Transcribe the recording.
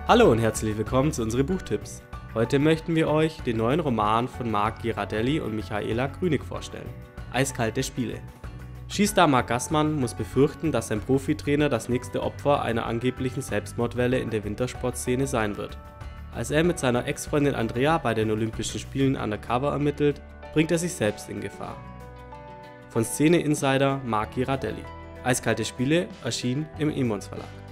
Hallo und herzlich willkommen zu unseren Buchtipps. Heute möchten wir euch den neuen Roman von Marc Ghirardelli und Michaela Grünig vorstellen. Eiskalte Spiele. Skistar Marc Gassmann muss befürchten, dass sein Profitrainer das nächste Opfer einer angeblichen Selbstmordwelle in der Wintersportszene sein wird. Als er mit seiner Ex-Freundin Andrea bei den Olympischen Spielen undercover ermittelt, bringt er sich selbst in Gefahr. Von Szene-Insider Marc Ghirardelli. Eiskalte Spiele erschien im Emons Verlag.